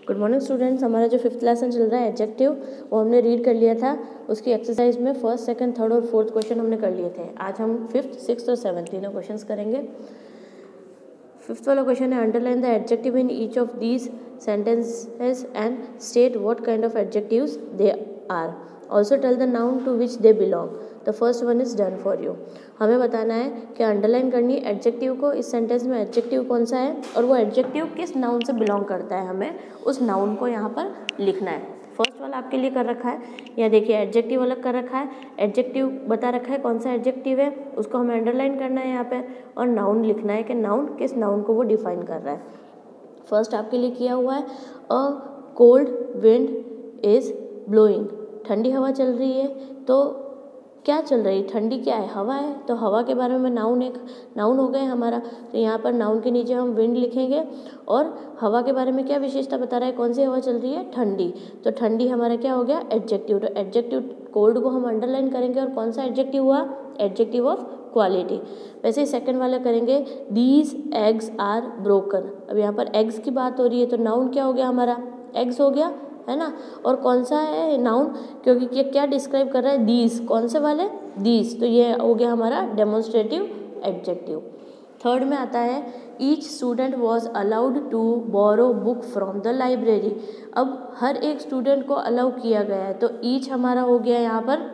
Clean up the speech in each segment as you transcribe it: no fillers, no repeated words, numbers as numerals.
Good morning students. हमारा जो 5th lesson चल रहा है एडजेक्टिव, वो हमने रीड कर लिया था। उसकी एक्सरसाइज में फर्स्ट, सेकंड, थर्ड और फोर्थ क्वेश्चन हमने कर लिए थे। आज हम 5th, 6th और 7th तीनों क्वेश्चंस करेंगे। 5th वाला क्वेश्चन है, underline the adjective in each of these sentences and state what kind of adjectives they are. Also tell the noun to which they belong. The first one is done for you. हमें बताना है कि underline करनी है adjective को। इस sentence में adjective कौन सा है और वो एडजेक्टिव किस नाउन से बिलोंग करता है, हमें उस नाउन को यहाँ पर लिखना है। फर्स्ट वाला आपके लिए कर रखा है, या देखिए एडजेक्टिव अलग कर रखा है, एडजेक्टिव बता रखा है कौन सा एडजेक्टिव है, उसको हमें अंडरलाइन करना है यहाँ पे, और नाउन लिखना है कि नाउन किस नाउन को वो डिफाइन कर रहा है। फर्स्ट आपके लिए किया हुआ है, a cold wind is blowing. ठंडी हवा चल रही है, तो क्या चल रही है, ठंडी क्या है, हवा है, तो हवा के बारे में नाउन एक नाउन हो गए हमारा। तो यहाँ पर नाउन के नीचे हम विंड लिखेंगे, और हवा के बारे में क्या विशेषता बता रहा है, कौन सी हवा चल रही है, ठंडी। तो ठंडी हमारा क्या हो गया, एडजेक्टिव। तो एडजेक्टिव कोल्ड को हम अंडरलाइन करेंगे, और कौन सा एडजेक्टिव हुआ, एडजेक्टिव ऑफ क्वालिटी। वैसे ही सेकंड वाला करेंगे, दीज एग्स आर ब्रोकन। अब यहाँ पर एग्स की बात हो रही है, तो नाउन क्या हो गया हमारा, एग्स हो गया, है ना। और कौन सा है नाउन, क्योंकि ये क्या डिस्क्राइब कर रहा है, दीज, कौन से वाले, दीज, तो ये हो गया हमारा डेमोन्स्ट्रेटिव एडजेक्टिव। थर्ड में आता है, each student was allowed to borrow book from the library. अब हर एक स्टूडेंट को अलाउ किया गया है, तो ईच हमारा हो गया यहाँ पर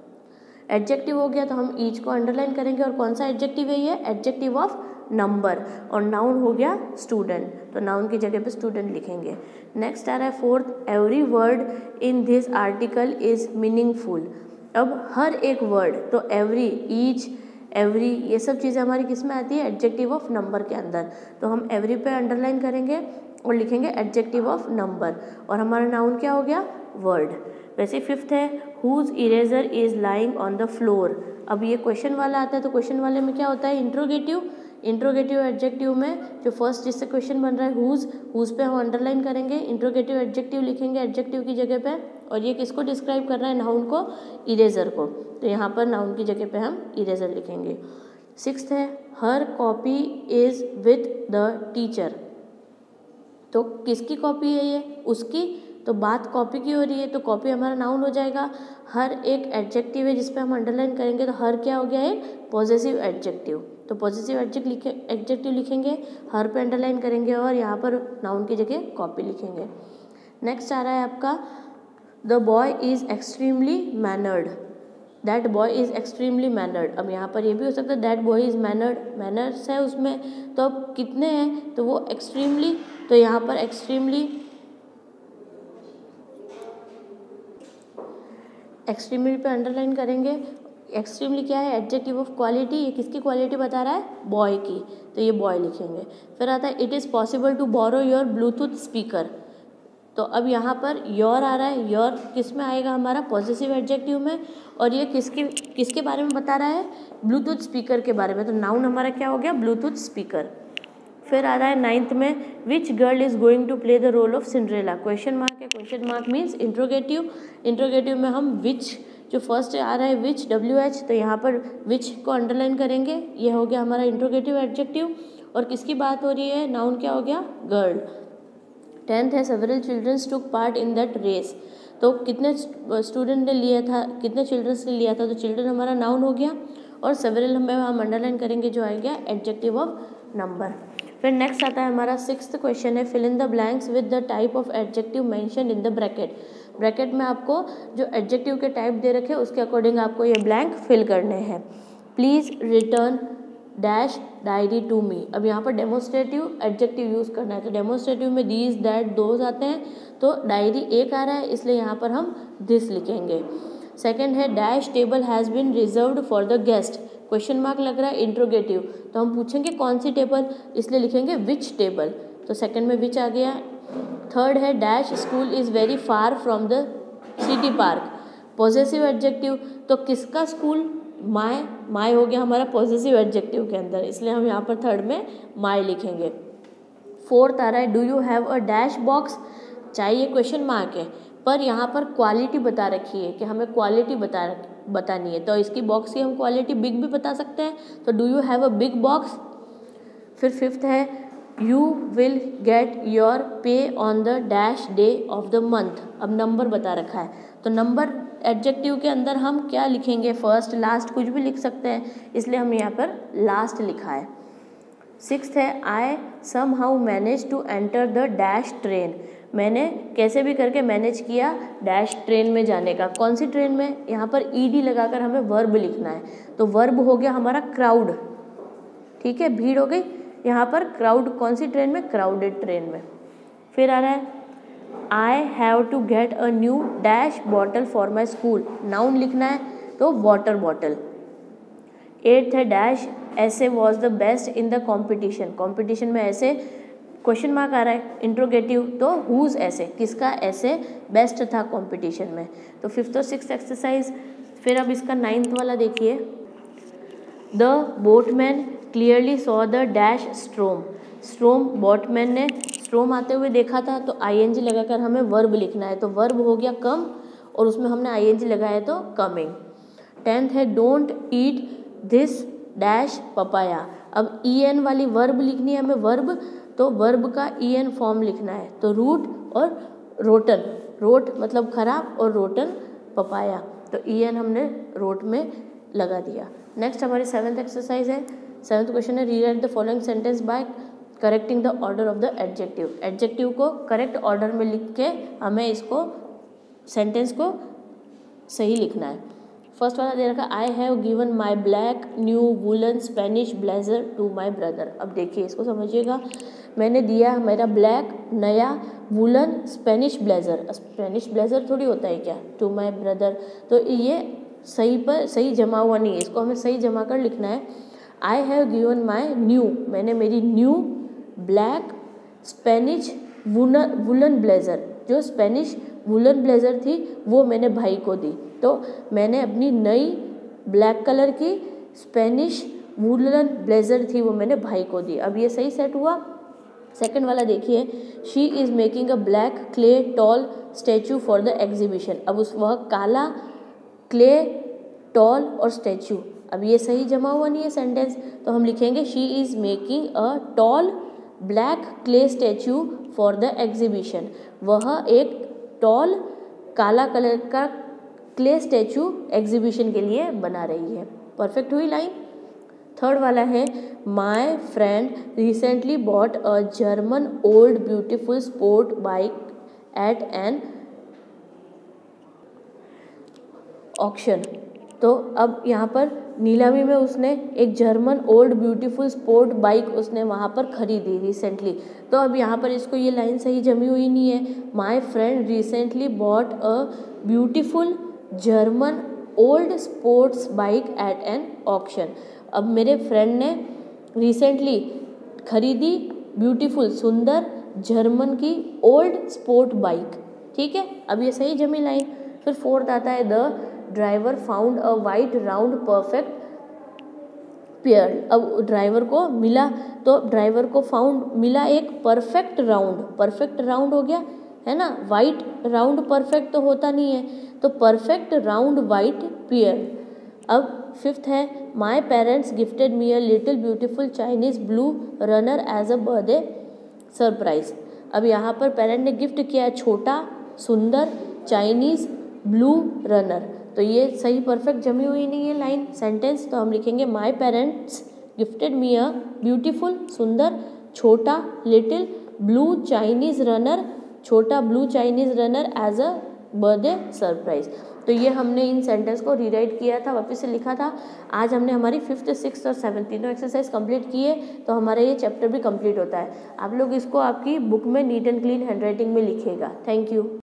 एडजेक्टिव हो गया, तो हम ईच को अंडरलाइन करेंगे। और कौन सा एडजेक्टिव है ये, एडजेक्टिव ऑफ नंबर, और नाउन हो गया स्टूडेंट, तो नाउन की जगह पे स्टूडेंट लिखेंगे। नेक्स्ट आ रहा है fourth, every word in this article is meaningful. अब हर एक वर्ड, तो एवरी, ईच, एवरी, ये सब चीज़ें हमारी किस में आती है, एडजेक्टिव ऑफ नंबर के अंदर। तो हम एवरी पे अंडरलाइन करेंगे और लिखेंगे एडजेक्टिव ऑफ नंबर, और हमारा नाउन क्या हो गया, वर्ड। वैसे फिफ्थ है, whose eraser is lying on the floor. अब ये क्वेश्चन वाला आता है, तो क्वेश्चन वाले में क्या होता है, इंट्रोगेटिव। इंट्रोगेटिव एडजेक्टिव में जो फर्स्ट जिससे क्वेश्चन बन रहा है हुज पे हम अंडरलाइन करेंगे, इंट्रोगेटिव एडजेक्टिव लिखेंगे एडजेक्टिव की जगह पे, और ये किसको डिस्क्राइब कर रहा है, नाउन को, इरेजर को, तो यहाँ पर नाउन की जगह पे हम इरेजर लिखेंगे। सिक्स्थ है, her copy is with the teacher. तो किसकी कॉपी है ये, उसकी, तो बात कॉपी की हो रही है, तो कॉपी हमारा नाउन हो जाएगा। हर एक एडजेक्टिव है जिस पे हम अंडरलाइन करेंगे, तो हर क्या हो गया, एक पॉजेसिव एडजेक्टिव, तो पॉजेसिव एडजेक्टिव लिखेंगे, हर पे अंडरलाइन करेंगे, और यहाँ पर नाउन की जगह कॉपी लिखेंगे। नेक्स्ट आ रहा है आपका, the boy is extremely mannered. That boy is extremely mannered. अब यहाँ पर ये भी हो सकता है that boy is mannered, manners है उसमें, तो अब कितने हैं, तो वो एक्सट्रीमली, तो यहाँ पर एक्सट्रीमली पे अंडरलाइन करेंगे। एक्सट्रीमली क्या है, एडजेक्टिव ऑफ क्वालिटी, ये किसकी क्वालिटी बता रहा है, बॉय की, तो ये बॉय लिखेंगे। फिर आता है, it is possible to borrow your Bluetooth speaker. तो अब यहाँ पर योर आ रहा है, योर किस में आएगा हमारा, पॉजेसिव एडजेक्टिव में, और ये किसके बारे में बता रहा है, ब्लूटूथ स्पीकर के बारे में, तो नाउन हमारा क्या हो गया, ब्लूटूथ स्पीकर। फिर आ रहा है नाइन्थ में, which girl is going to play the role of Cinderella. Question mark है, question mark means interrogative. Interrogative में हम विच, जो फर्स्ट आ रहा है विच, WH, तो यहाँ पर विच को अंडरलाइन करेंगे, ये हो गया हमारा इंट्रोगेटिव एडजेक्टिव। और किसकी बात हो रही है, नाउन क्या हो गया, गर्ल। 10th है, several childrens took part in that race. तो कितने स्टूडेंट ने लिया था, कितने चिल्ड्रंस ने लिया था, तो चिल्ड्रन हमारा नाउन हो गया, और सेवरल में हम अंडरलाइन करेंगे, जो आएगा एडजेक्टिव ऑफ नंबर। फिर नेक्स्ट आता है हमारा 6th क्वेश्चन है, fill in the blanks with the type of adjective mention in the bracket. Bracket में आपको जो एडजेक्टिव के टाइप दे रखे उसके अकॉर्डिंग आपको ये ब्लैंक फिल करने हैं। Please return dash diary to me. अब यहाँ पर डेमोन्स्ट्रेटिव एडजेक्टिव यूज़ करना है, तो डेमोन्स्ट्रेटिव में दीज, दैट, दोज आते हैं, तो डायरी एक आ रहा है, इसलिए यहाँ पर हम दिस लिखेंगे। सेकेंड है, dash table has been reserved for the guest. Question mark लग रहा है, इंट्रोगेटिव, तो हम पूछेंगे कौन सी टेबल, इसलिए लिखेंगे विच टेबल, तो सेकंड में विच आ गया। थर्ड है, dash school is very far from the city park. Possessive adjective, तो किसका स्कूल, माय हो गया हमारा पॉजेसिव एडजेक्टिव के अंदर, इसलिए हम यहाँ पर थर्ड में माय लिखेंगे। फोर्थ आ रहा है, do you have a dash box. चाहिए क्वेश्चन मार्क है, पर यहाँ पर क्वालिटी बता रखी है कि हमें क्वालिटी बतानी है, तो इसकी बॉक्स की हम क्वालिटी बिग भी बता सकते हैं, तो do you have a big box. फिर फिफ्थ है, you will get your pay on the dash day of the month. अब नंबर बता रखा है, तो नंबर एडजेक्टिव के अंदर हम क्या लिखेंगे, फर्स्ट लास्ट कुछ भी लिख सकते हैं, इसलिए हमने यहाँ पर लास्ट लिखा है। 6th है I somehow manage to enter the dash train. मैंने कैसे भी करके मैनेज किया डैश ट्रेन में जाने का। कौन सी ट्रेन में, यहाँ पर ईडी लगाकर हमें वर्ब लिखना है, तो वर्ब हो गया हमारा क्राउड, ठीक है, भीड़ हो गई। यहाँ पर क्राउड कौन सी ट्रेन में, क्राउडेड ट्रेन में। फिर आ रहा है I have to get a new dash bottle for my school. Noun लिखना है तो वाटर बॉटल। 8th है डैश ऐसे was the best in the competition. Competition में ऐसे क्वेश्चन मार्क आ रहा है, इंट्रोगेटिव, तो हुज ऐसे, किसका ऐसे बेस्ट था कॉम्पिटिशन में। तो 5th और 6th एक्सरसाइज। फिर अब इसका 9th वाला देखिए, the boatman clearly saw the dash storm. Storm, boatman ने स्ट्रोम आते हुए देखा था, तो आईएनजी लगाकर हमें वर्ब लिखना है, तो वर्ब हो गया कम और उसमें हमने आईएनजी लगाया तो कमिंग। 10th है don't eat this dash papaya. अब ईएन वाली वर्ब लिखनी है हमें, वर्ब, तो वर्ब का ईएन फॉर्म लिखना है, तो रूट और रोटन, रोट मतलब खराब और रोटन पपाया, तो ईएन हमने रोट में लगा दिया। नेक्स्ट हमारी 7th एक्सरसाइज है। 7th क्वेश्चन है rewrite the following sentence by correcting the order of the adjective. Adjective को करेक्ट ऑर्डर में लिख के हमें इसको सेंटेंस को सही लिखना है। फर्स्ट वाला दे रखा, I have given my black new woollen Spanish blazer to my brother. अब देखिए इसको समझिएगा, मैंने दिया मेरा ब्लैक नया woollen Spanish blazer. Spanish blazer थोड़ी होता है क्या, टू माई ब्रदर, तो ये सही पर सही जमा हुआ नहीं है, इसको हमें सही जमा कर लिखना है। I have given my new, मैंने मेरी new black Spanish woollen blazer, जो स्पेनिश वुलन ब्लेजर थी वो मैंने भाई को दी, तो मैंने अपनी नई ब्लैक कलर की स्पेनिश वुलन ब्लेजर थी वो मैंने भाई को दी। अब ये सही सेट हुआ। सेकंड वाला देखिए, she is making a black clay tall statue for the exhibition. अब उस वह काला क्ले टॉल और स्टैचू, अब ये सही जमा हुआ नहीं है सेंटेंस, तो हम लिखेंगे she is making a tall black clay statue for the exhibition. वह एक टॉल काला कलर का क्ले स्टैचू एग्जीबिशन के लिए बना रही है। परफेक्ट हुई लाइन। थर्ड वाला है, my friend recently bought a German old beautiful sport bike at an auction. तो अब यहाँ पर नीलामी में उसने एक German old beautiful sport bike उसने वहाँ पर खरीदी रिसेंटली, तो अब यहाँ पर इसको ये लाइन सही जमी हुई नहीं है। My friend recently bought a beautiful German old sports bike at an auction. अब मेरे फ्रेंड ने रिसेंटली खरीदी ब्यूटीफुल सुंदर जर्मन की ओल्ड स्पोर्ट बाइक, ठीक है, अब ये सही जमी लाइन। फिर फोर्थ आता है, the driver found a white round perfect pair. अब ड्राइवर को मिला, तो ड्राइवर को फाउंड मिला एक परफेक्ट राउंड, परफेक्ट राउंड हो गया है ना, वाइट राउंड परफेक्ट तो होता नहीं है, तो परफेक्ट राउंड वाइट पेयर। अब फिफ्थ है, my parents gifted me a little beautiful Chinese blue runner as a birthday surprise. अब यहाँ पर पेरेंट ने गिफ्ट किया है छोटा सुंदर चाइनीज ब्लू रनर, तो ये सही परफेक्ट जमी हुई नहीं है लाइन सेंटेंस, तो हम लिखेंगे my parents gifted me a beautiful सुंदर छोटा लिटिल ब्लू चाइनीज रनर, छोटा blue Chinese runner as a birthday surprise. तो ये हमने इन सेंटेंस को रीराइट किया था, वापस से लिखा था। आज हमने हमारी 5th, 6th और 7th तीनों एक्सरसाइज कंप्लीट किए, तो हमारा ये चैप्टर भी कंप्लीट होता है। आप लोग इसको आपकी बुक में नीट एंड क्लीन हैंडराइटिंग में लिखिएगा। Thank you.